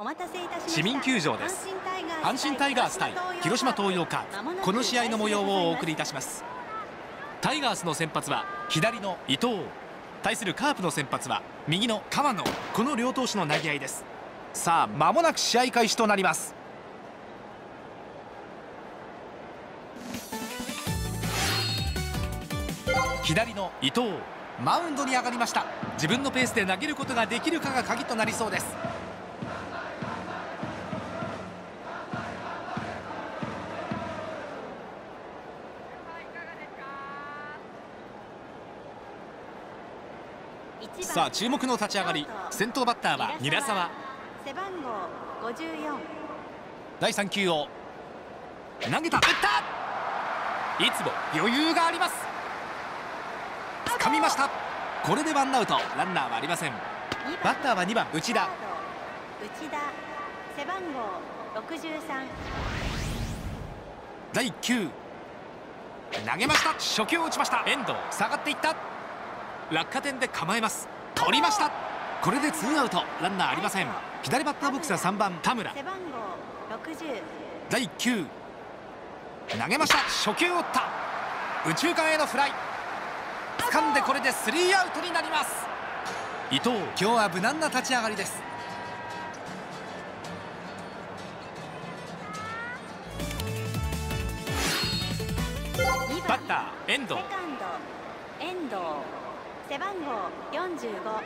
市民球場です。阪神タイガース対広島東洋カープ、この試合の模様をお送りいたします。タイガースの先発は左の伊藤、対するカープの先発は右の川野、この両投手の投げ合いです。さあ間もなく試合開始となります。左の伊藤、マウンドに上がりました。自分のペースで投げることができるかが鍵となりそうです。さあ注目の立ち上がり、先頭バッターは韮澤、 背番号54。 第3球を投げた、打った。いつも余裕があります。掴みました。これでワンアウト、ランナーはありません。バッターは2番内田、 背番号63。 第1球投げました。初球を打ちました。遠藤下がっていった。落下点で構えます。取りました。これでツーアウト、ランナーありません。左バッターボックスは3番田村、 背番号60。 第1球投げました。初球を打った。右中間へのフライ、掴んでこれでスリーアウトになります。伊藤、今日は無難な立ち上がりです。バッター遠藤、 セカンド遠藤、背番号45。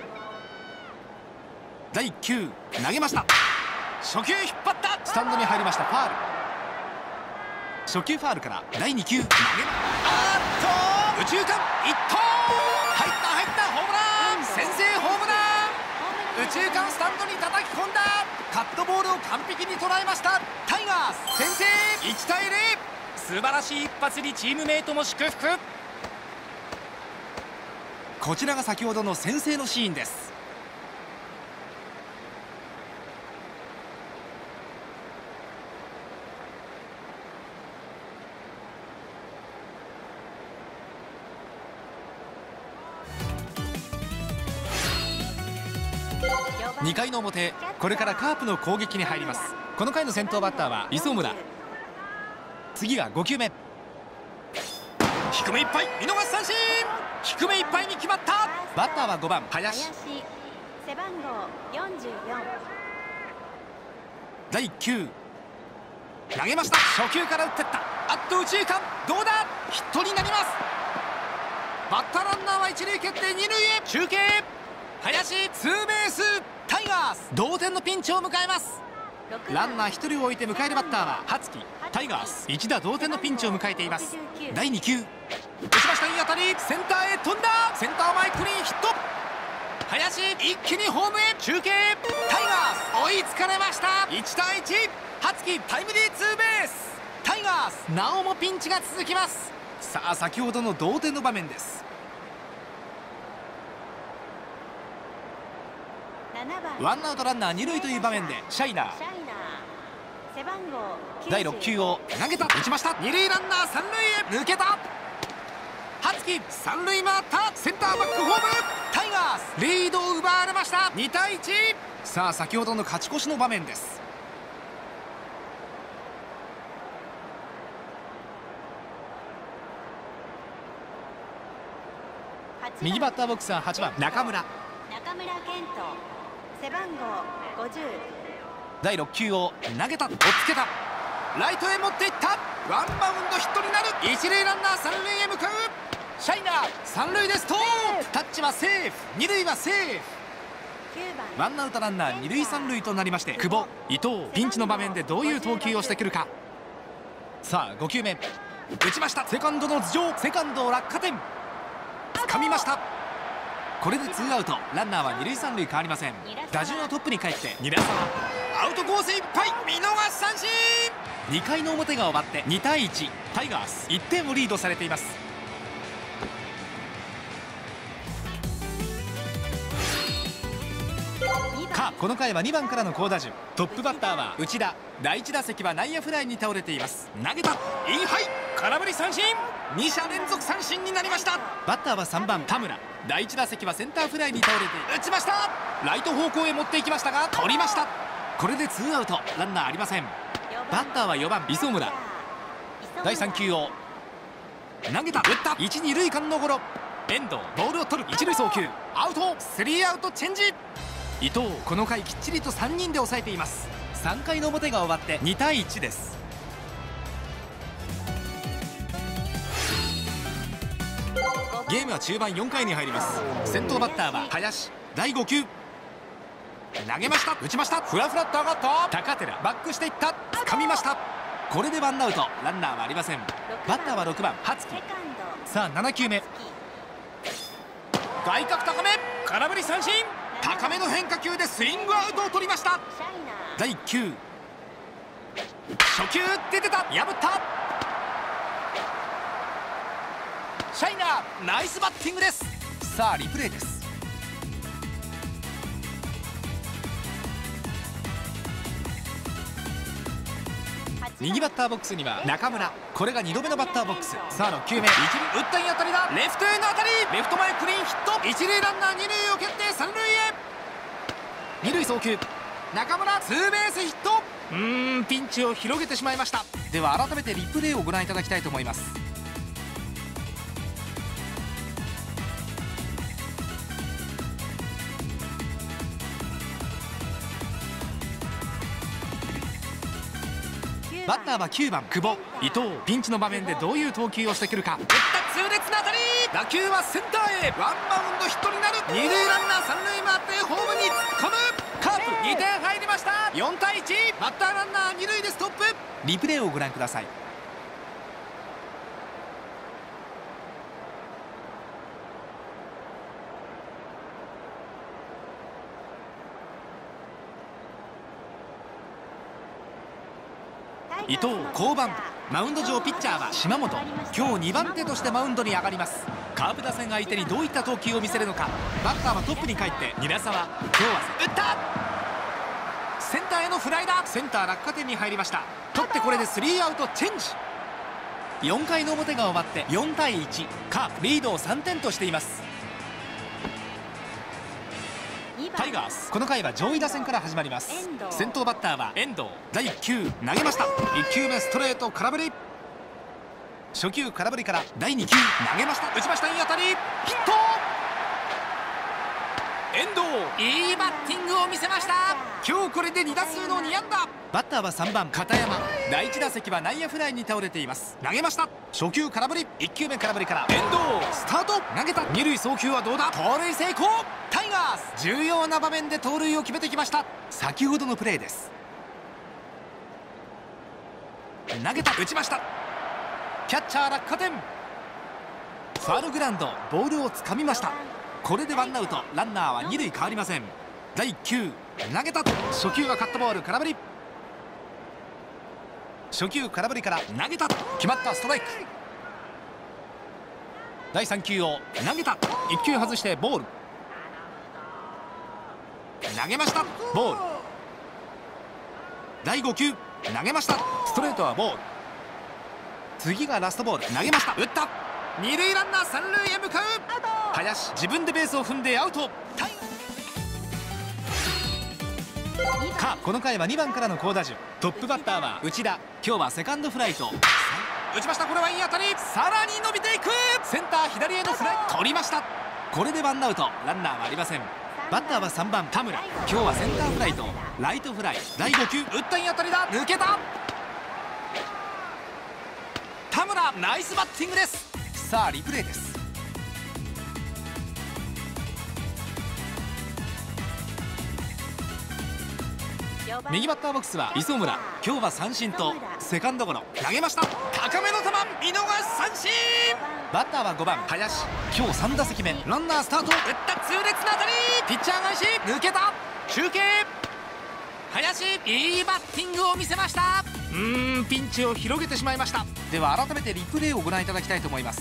第1球投げました。初球引っ張った。スタンドに入りました。ファール。初球ファールから第2球投げ、右中間一投、入ったホームラン、先制ホームラン。右中間スタンドに叩き込んだ。カットボールを完璧に捉えました。タイガース先制、1対0。素晴らしい一発にチームメイトも祝福。こちらが先ほどの先制のシーンです。2回の表、これからカープの攻撃に入ります。この回の先頭バッターは磯村。次が5球目、低めいっぱい、見逃し三振。低めいっぱいに決まった。バッターは5番林、 背番号44。 第1球投げました。初球から打っていった。右中間どうだ、ヒットになります。バッターランナーは一塁蹴って二塁へ。中継、林ツーベース。タイガース同点のピンチを迎えます。ランナー1人を置いて迎えるバッターは羽月。タイガース一打同点のピンチを迎えています。第2球打ちました。いい当たり、センターへ飛んだ。センター前クリーンヒット。林一気にホームへ。中継、タイガース追いつかれました。1対1、羽月タイムリーツーベース。タイガースなおもピンチが続きます。さあ先ほどの同点の場面です。ワンアウトランナー2塁という場面でシャイナー、 背番号90。 第6球を投げた、打ちました。二塁ランナー三塁へ抜けた。羽月三塁回った。センターバックホーム。タイガースリードを奪われました。2対1。さあ先ほどの勝ち越しの場面です。右バッターボックスは8番中村健人、背番号50。 第6球を投げた、追っつけた。ライトへ持っていった。ワンバウンドヒットになる。一塁ランナー三塁へ向かう。シャイナー三塁でストップ。タッチはセーフ、二塁はセーフ。ワンアウトランナー二塁三塁となりまして、久保、伊藤、ピンチの場面でどういう投球をしてくるか。さあ5球目打ちました。セカンドの頭上、セカンドを落下点、掴みました。これでツーアウト、ランナーは二塁三塁変わりません。打順はトップに帰って韮澤、アウトコースいっぱい、見逃し三振。2回の表が終わって2対1、タイガース1点をリードされています。この回は2番からの好打順。トップバッターは内田。第1打席は内野フライに倒れています。投げた、インハイ、空振り三振。2者連続三振になりました。バッターは3番田村。第1打席はセンターフライに倒れて打ちました。ライト方向へ持っていきましたが取りました。 これでツーアウト、ランナーありません。バッターは4番磯村。第3球を投げた、打った、1、2塁間のゴロ。遠藤ボールを取る、1塁送球アウト、スリーアウトチェンジ。伊藤この回きっちりと3人で抑えています。3回の表が終わって2対1です。ゲームは中盤4回に入ります。先頭バッターは林。第5球投げました、打ちました、ふらふらっと上がった。高寺バックしていった、掴みました。これでワンアウト、ランナーはありません。バッターは6番羽月。さあ7球目、外角高め、空振り三振。高めの変化球でスイングアウトを取りました。第1球初球出てた、破った。シャイナーナイスバッティングです。さあリプレイです。右バッターボックスには中村。これが2度目のバッターボックス。さあ6球目、一塁打ったいい当たりだ、レフトへの当たり、レフト前クリーンヒット。一塁ランナー二塁を蹴って三塁へ。二塁送球、中村ツーベースヒット。ピンチを広げてしまいました。では改めてリプレイをご覧いただきたいと思います。バッターは9番久保。伊藤ピンチの場面でどういう投球をしてくるか。打った、痛烈な当たり、打球はセンターへ。ワンバウンドヒットになる。二塁ランナー三塁回ってホームに突っ込む。カープ2点入りました。4対1、バッターランナー二塁でストップ。リプレイをご覧ください。伊藤降板。マウンド上ピッチャーは島本。今日2番手としてマウンドに上がります。カープ打線相手にどういった投球を見せるのか。バッターはトップに帰って韮澤。今日は打った、センターへのフライだ。センター落下点に入りました。取ってこれでスリーアウトチェンジ。4回の表が終わって4対1、カープリードを3点としています。タイガースこの回は上位打線から始まります。先頭バッターは遠藤。第1球投げました。1球目ストレート空振り。初球空振りから第2球投げました、打ちました、いい当たり、ヒット。遠藤いいバッティングを見せました。今日これで2打数の2安打。バッターは3番片山。第1打席は内野フライに倒れています。投げました、初球空振り。1球目空振りから遠藤スタート、投げた、二塁送球はどうだ、盗塁成功。タイガース重要な場面で盗塁を決めてきました。先ほどのプレーです。投げた、打ちました、キャッチャー落下点。ファウルグラウンド、ボールをつかみました。これでワンアウト、ランナーは二塁変わりません。第1球投げた、初球はカットボール空振り。初球空振りから投げた、決まった、ストライク。第3球を投げた、1球外してボール。投げました、ボール。第5球投げました、ストレートはボール。次がラストボール、投げました、打った。二塁ランナー三塁へ向かう。林自分でベースを踏んでアウト。この回は2番からの好打順。トップバッターは内田。今日はセカンドフライと打ちました。これはいい当たり、さらに伸びていく。センター左へのフライ、取りました。これでワンアウト、ランナーはありません。バッターは3番田村。今日はセンターフライとライトフライ。第5球打ったいい当たりだ、抜けた。田村ナイスバッティングです。さあリプレイです。右バッターボックスは磯村。今日は三振とセカンドゴロ。投げました、高めの球、見逃し三振。バッターは5番林。今日3打席目、ランナースタート、打った痛烈な当たり、ピッチャー返し、抜けた。中継林いいバッティングを見せました。ピンチを広げてしまいました。では改めてリプレイをご覧いただきたいと思います。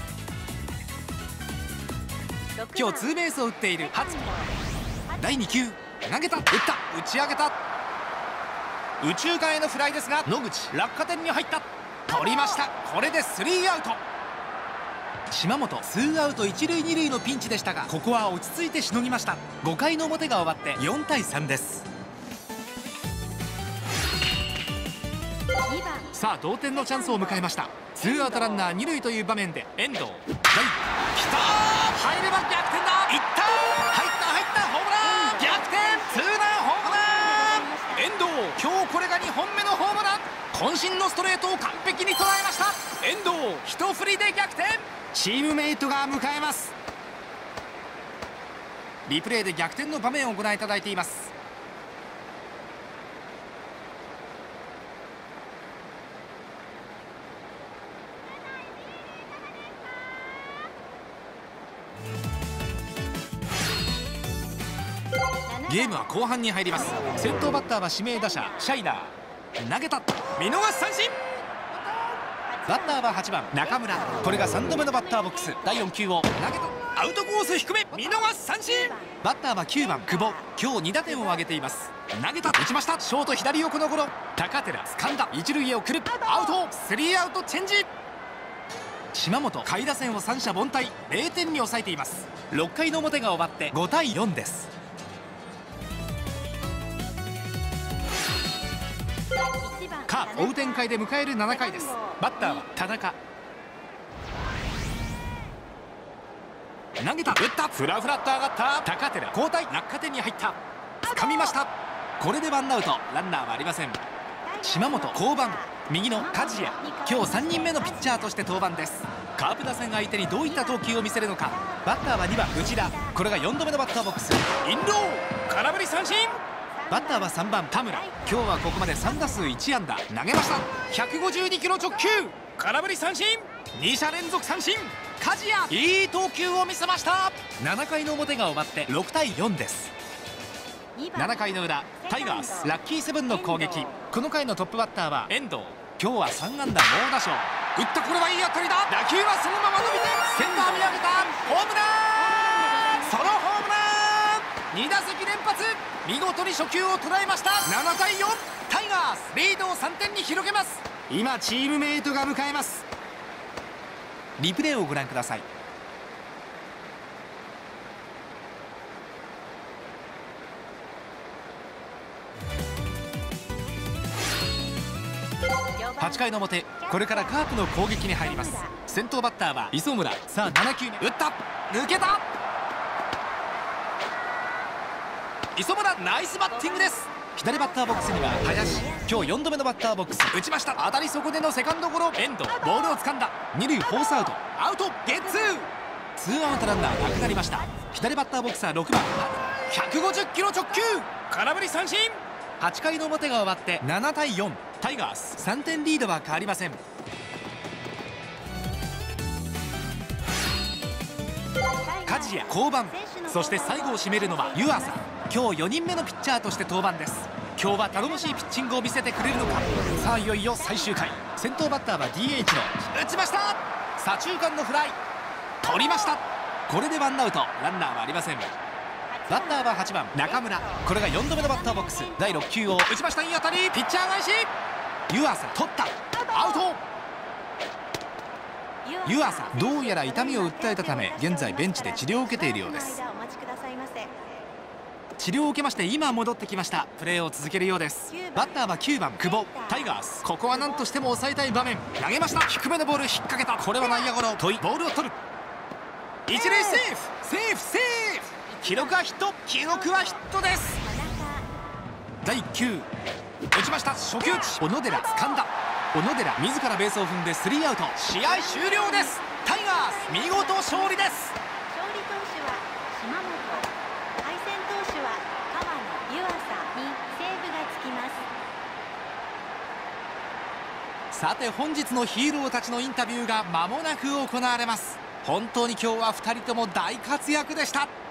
今日ツーベースを打っている羽月。第2球投げた、打った、打ち上げた。右中間へのフライですが野口落下点に入った、取りました。これでスリーアウト。島本ツーアウト一塁二塁のピンチでしたが、ここは落ち着いてしのぎました。5回の表が終わって4対3です。 さあ同点のチャンスを迎えました。ツーアウトランナー2塁という場面で遠藤、きたー、入れば逆転だ。いった、入ったホームラン、逆転ツーランホームラン。遠藤、今日これが2本目のホームラン。渾身のストレートを完璧に捉えました。遠藤、一振りで逆転。チームメイトが迎えます。リプレイで逆転の場面をご覧いただいています。ゲームは後半に入ります。先頭バッターは指名打者シャイナー。投げた、見逃し三振。バッターは8番中村。これが3度目のバッターボックス。第4球を投げた、アウトコース低め、見逃し三振。バッターは9番久保。今日2打点を挙げています。投げた、打ちました。ショート左横のゴロ。高寺掴んだ、一塁へ送る、アウト。スリーアウトチェンジ。島本、下位打線を三者凡退、0点に抑えています。6回の表が終わって5対4です。カープ追う展開で迎える7回です。バッターは田中。投げた、打った、フラフラっと上がった高寺。交代、落下点に入った、掴みました。これでワンアウト、ランナーはありません。島本降板、右の梶谷。今日3人目のピッチャーとして登板です。カープ打線相手にどういった投球を見せるのか。バッターは2番内田。これが4度目のバッターボックス。インロー、空振り三振。バッターは3番田村。今日はここまで3打数1安打。投げました、152キロ直球、空振り三振。2者連続三振。梶谷、いい投球を見せました。7回の表が終わって6対4です。7回の裏、タイガースラッキーセブンの攻撃。この回のトップバッターは遠藤。今日は3安打猛打賞。打った、これはいい当たりだ。打球はそのまま伸びてセンター見上げた、ホームラン。ソロホームラン、2打席連発。見事に初球を捉えました。7対4、タイガースリードを3点に広げます。今チームメイトが迎えます。リプレイをご覧ください。8回の表、これからカープの攻撃に入ります。先頭バッターは磯村。さあ7球目、打った、抜けた。磯村、ナイスバッティングです。左バッターボックスには林。今日4度目のバッターボックス。打ちました、当たりそこでのセカンドゴロ。遠藤、ボールを掴んだ、二塁フォースアウト、アウト、ゲッツー。ツーアウトランナーなくなりました。左バッターボックスは6番150キロ直球、空振り三振。8回の表が終わって7対4、タイガース3点リードは変わりません。梶谷降板。そして最後を締めるのは湯浅。今日4人目のピッチャーとして登板です。今日は頼もしいピッチングを見せてくれるのか。さあいよいよ最終回。先頭バッターは DH の打ちました、左中間のフライ、取りました。これでワンアウト、ランナーはありません。バッターは8番中村。これが4度目のバッターボックス。第6球を打ちました、いい当たり、ピッチャー返し。湯浅、取った、アウト。湯浅、どうやら痛みを訴えたため現在ベンチで治療を受けているようです。治療を受けまして今戻ってきました。プレーを続けるようです。バッターは9番久保。タイガース、ここは何としても抑えたい場面。投げました、低めのボール引っ掛けた。これは内野ゴロ。ボールを取る、一塁セーフ、セーフセーフ。記録はヒット、記録はヒットです。第1球、打ちました、初球打ち。小野寺掴んだ、小野寺自らベースを踏んでスリーアウト。試合終了です。タイガース見事勝利です。 勝利投手は島本、敗戦投手は川野、湯浅にセーブがつきます。 さて本日のヒーローたちのインタビューが間もなく行われます。本当に今日は2人とも大活躍でした。